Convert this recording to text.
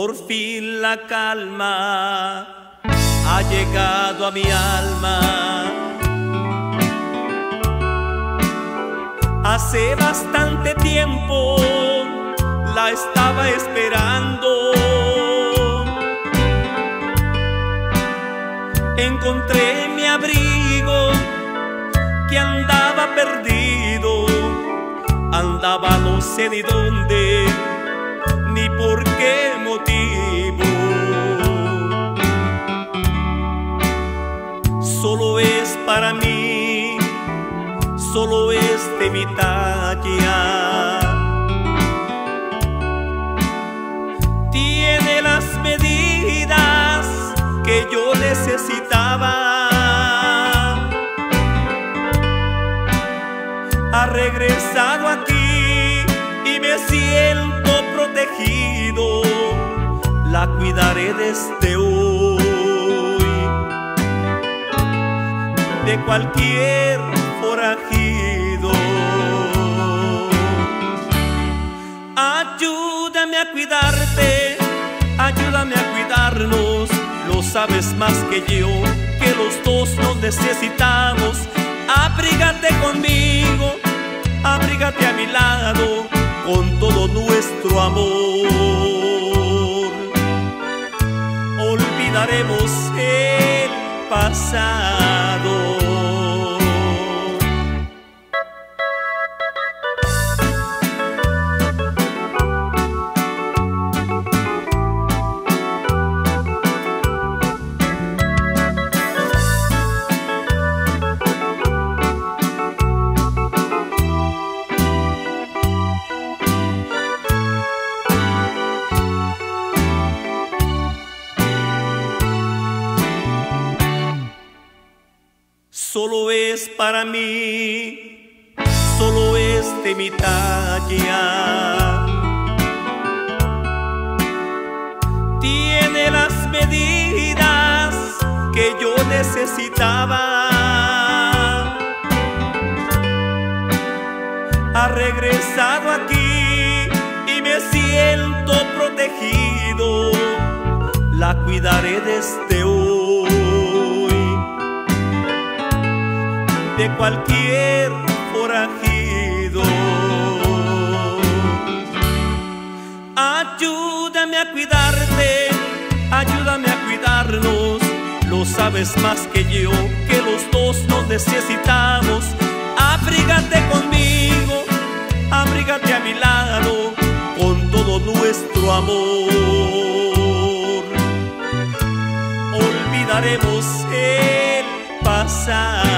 Por fin la calma ha llegado a mi alma. Hace bastante tiempo la estaba esperando. Encontré mi abrigo que andaba perdido. Andaba no sé ni dónde ni por qué motivo. Solo es para mí, solo es de mi talla. Tiene las medidas que yo necesitaba. Ha regresado aquí y me siento protegido. La cuidaré desde hoy de cualquier forajido. Ayúdame a cuidarte, ayúdame a cuidarnos. Lo sabes más que yo, que los dos nos necesitamos. Abrígate conmigo, abrígate a mi lado con todo nuestro amor. Olvidaremos el pasado. Solo es para mí, solo es de mi talla. Tiene las medidas que yo necesitaba. Ha regresado aquí y me siento protegido. La cuidaré desde hoy de cualquier forajido. Ayúdame a cuidarte, ayúdame a cuidarnos. Lo sabes más que yo, que los dos nos necesitamos. Abrígate conmigo, abrígate a mi lado con todo nuestro amor. Olvidaremos el pasado.